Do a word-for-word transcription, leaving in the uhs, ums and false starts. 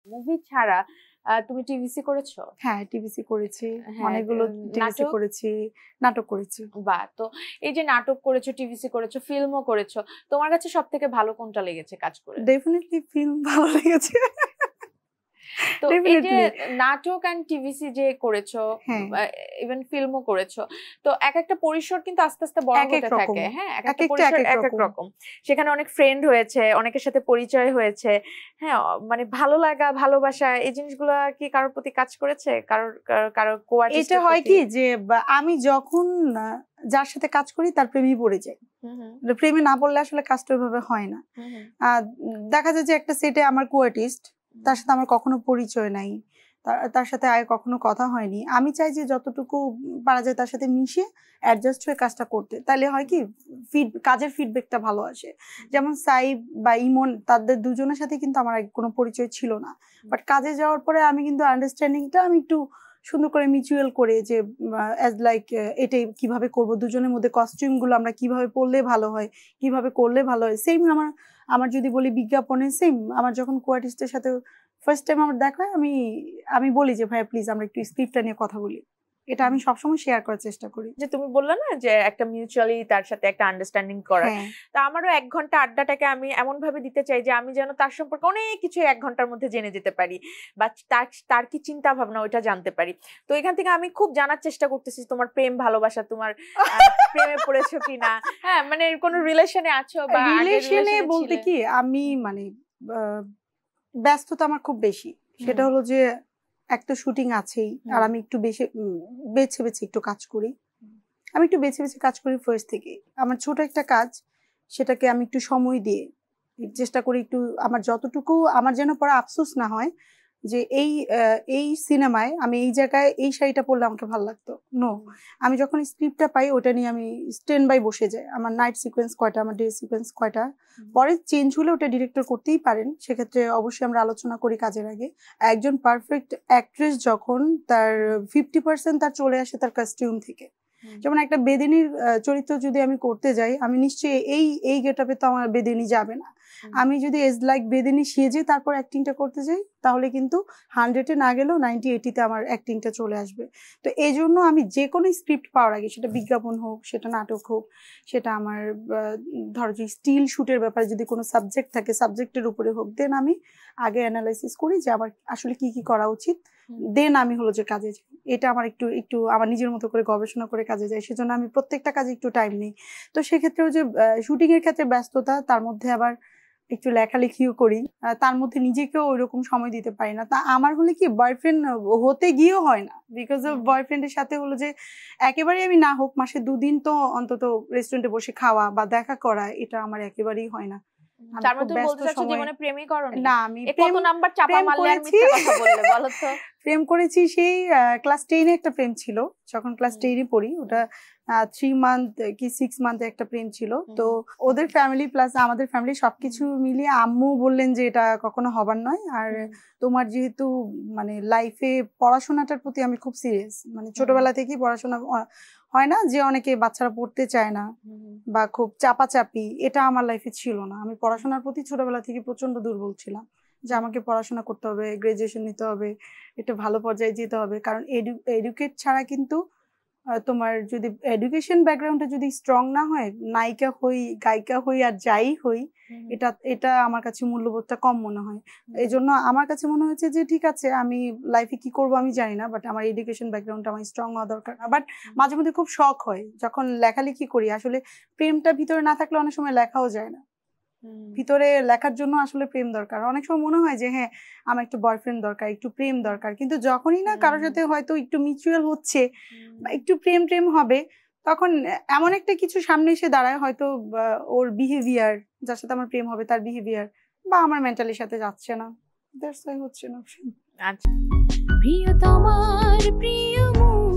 Movie ছাড়া তুমি TVC করেছো? হ্যাঁ, টিভিসি করেছি, অনেকগুলো টিভিসি করেছি, নাটক করেছি। বাহ, তো এই যে নাটক করেছো, টিভিসি করেছো, ফিল্মও করেছো, তোমার কাছে সবথেকে ভালো কোনটা লেগেছে কাজ করে? ডেফিনেটলি ফিল্ম ভালো লেগেছে। তো এই যে নাটক এন্ড টিভিসি যে করেছো, ইভেন ফিল্মও করেছো, তো এক একটা পরিসর কিন্তু আস্তে আস্তে বড় হতে থাকে। হ্যাঁ, এক একটা পরিসর এক এক রকম, সেখানে অনেক ফ্রেন্ড হয়েছে, অনেকের সাথে পরিচয় হয়েছে, হ্যাঁ, মানে ভালো লাগা, ভালোবাসা, এই জিনিসগুলো কি কারোর প্রতি কাজ করেছে? কারোর কারোর কোয়ার্টিস্ট? এটা হয় কি যে আমি যখন যার সাথে কাজ করি তার প্রেমে পড়ে যাই। প্রেমে না পড়লে আসলে কাজটা ওইভাবে হয় না। দেখা যায় যে একটা সেটে আমার কোয়ার্টিস্ট, তার সাথে আমার কখনো পরিচয় নাই, তার সাথে আগে কখনো কথা হয়নি। আমি চাই যে যতটুকু পারা যায় তার সাথে মিশে অ্যাডজাস্ট হয়ে কাজটা করতে, তাহলে হয় কি ফিড কাজের ফিডব্যাকটা ভালো আসে। যেমন সাইব বা ইমন, তাদের দুজনের সাথে কিন্তু আমার আগে কোনো পরিচয় ছিল না, বাট কাজে যাওয়ার পরে আমি কিন্তু আন্ডারস্ট্যান্ডিংটা আমি একটু সুন্দর করে মিউচুয়াল করে যে অ্যাজ লাইক এটাই কিভাবে করব, দুজনের মধ্যে কস্টিউমগুলো আমরা কিভাবে পরলে ভালো হয়, কিভাবে করলে ভালো হয়। সেম আমার আমার যদি বলি বিজ্ঞাপনে, সেম আমার যখন কোয়ার্টিস্টের সাথে ফার্স্ট টাইম আমার দেখা হয়, আমি আমি বলি যে ভাইয়া প্লিজ আমরা একটু স্ক্রিপ্টটা নিয়ে কথা বলি। এটা আমি সবসময় শেয়ার করার চেষ্টা করি। যে তুমি বললে না যে একটা মিউচুয়ালি তার সাথে একটা আন্ডারস্ট্যান্ডিং করা, তা আমারও এক ঘন্টা আড্ডাটাকে আমি এমন ভাবে দিতে চাই যে আমি যেন তার সম্পর্কে অনেক কিছু এক ঘন্টার মধ্যে জেনে যেতে পারি, বা তার তার কি চিন্তা ভাবনা ওইটা জানতে পারি। তো এখান থেকে আমি খুব জানার চেষ্টা করতেছি তোমার প্রেম ভালোবাসা, তোমার প্রেমে পড়েছো কিনা, হ্যাঁ, মানে কোন রিলেশনে আছো বা রিলেশনে বলতে কি আমি মানে ব্যস্ততা আমার খুব বেশি, সেটা হলো যে একটা শুটিং আছেই, আর আমি একটু বেশি বেছে বেছে একটু কাজ করি, আমি একটু বেছে বেছে কাজ করি ফার্স্ট থেকে। আমার ছোট একটা কাজ, সেটাকে আমি একটু সময় দিয়ে চেষ্টা করি একটু আমার যতটুকু, আমার যেন পরে আফসোস না হয় যে এই এই সিনেমায় আমি এই জায়গায় এই শাড়িটা পরলে আমাকে ভালো লাগতো। নো, আমি যখন স্ক্রিপ্টটা পাই ওটা নিয়ে আমি স্ট্যান্ড বাই বসে যাই। আমার নাইট সিকোয়েন্স কয়টা, আমার ডে সিকোয়েন্স কয়টা, পরে চেঞ্জ হলে ওটা ডিরেক্টর করতেই পারেন, সেক্ষেত্রে অবশ্যই আমরা আলোচনা করি কাজের আগে। একজন পারফেক্ট অ্যাক্ট্রেস যখন তার ফিফটি পার্সেন্ট তার চলে আসে তার কস্টিউম থেকে। যেমন একটা বেদিনীর চরিত্র যদি আমি করতে যাই, আমি নিশ্চয়ই এই এই গেটআপে তো আমার বেদিনী যাবে না। আমি যদি এজ লাইক বেদিনী সেজে তারপর অ্যাক্টিংটা করতে যাই, তাহলে কিন্তু হান্ড্রেডে না গেলেও নাইনটি এইটিতে আমার অ্যাক্টিংটা চলে আসবে। তো এই জন্য আমি যে কোনো স্ক্রিপ্ট পাওয়ার আগে, সেটা বিজ্ঞাপন হোক, সেটা নাটক হোক, সেটা আমার ধরো যে স্টিল শুটের ব্যাপারে যদি কোনো সাবজেক্ট থাকে, সাবজেক্টের উপরে হোক, দেন আমি আগে অ্যানালাইসিস করি যে আমার আসলে কি কি করা উচিত, দেন আমি হলো যে কাজে যাই। এটা আমার একটু একটু আমার নিজের মতো করে গবেষণা করে কাজে যাই, সেজন্য আমি প্রত্যেকটা কাজে একটু টাইম নিই। তো সেক্ষেত্রেও যে শুটিং এর ক্ষেত্রে ব্যস্ততা, তার মধ্যে আবার একটু লেখালেখিও করি, তার মধ্যে নিজেকেও ওইরকম সময় দিতে পারি না। তা আমার হলে কি বয়ফ্রেন্ড হতে গিয়েও হয় না, বিকজ অফ বয়ফ্রেন্ডের সাথে হলো যে একেবারেই আমি না হোক মাসে দুদিন তো অন্তত রেস্টুরেন্টে বসে খাওয়া বা দেখা করা, এটা আমার একেবারেই হয় না। প্রেম করেছি সেই ক্লাস টেনে একটা প্রেম ছিল, যখন ক্লাস টেনে পড়ি, ওটা থ্রি মান্থ কি সিক্স মান্থে একটা প্রেম ছিল। তো ওদের ফ্যামিলি প্লাস আমাদের ফ্যামিলি সবকিছু মিলিয়ে আম্মু বললেন যে এটা কখনো হবার নয়, আর তোমার যেহেতু মানে লাইফে পড়াশোনাটার প্রতি আমি খুব সিরিয়াস, মানে ছোটবেলা থেকেই পড়াশোনা হয় না যে অনেকে বাচ্চারা পড়তে চায় না বা খুব চাপাচাপি, এটা আমার লাইফে ছিল না। আমি পড়াশোনার প্রতি ছোটবেলা থেকে প্রচন্ড দুর্বল ছিলাম, যে আমাকে পড়াশোনা করতে হবে, গ্রাজুয়েশন নিতে হবে, একটা ভালো পর্যায়ে যেতে হবে, কারণ এডুকেট ছাড়া কিন্তু তোমার যদি এডুকেশন ব্যাকগ্রাউন্ডে যদি স্ট্রং না হয়, নায়িকা হই, গায়িকা হই, আর যাই হই, এটা এটা আমার কাছে মূল্যবোধটা কম মনে হয়। এই জন্য আমার কাছে মনে হয়েছে যে ঠিক আছে, আমি লাইফে কি করব আমি জানি না, বাট আমার এডুকেশন ব্যাকগ্রাউন্ডটা আমার স্ট্রং হওয়া দরকার। বাট মাঝে মধ্যে খুব শখ হয় যখন লেখালেখি করি, আসলে প্রেমটা ভিতরে না থাকলে অনেক সময় লেখাও যায় না। ভিতরে লেখার জন্য আসলে প্রেম দরকার। অনেক সময় মনে হয় যে হ্যাঁ আমার একটু বয়ফ্রেন্ড দরকার, একটু প্রেম দরকার, কিন্তু যখনই না কারোর সাথে হয়তো একটু মিউচুয়াল হচ্ছে বা একটু প্রেম প্রেম হবে, তখন এমন একটা কিছু সামনে এসে দাঁড়ায়, হয়তো ওর বিহেভিয়ার, যার সাথে আমার প্রেম হবে তার বিহেভিয়ার বা আমার মেন্টালির সাথে যাচ্ছে না, দ্যাটস ওয়াই হচ্ছে না। আচ্ছা, প্রিয় তোমার প্রিয়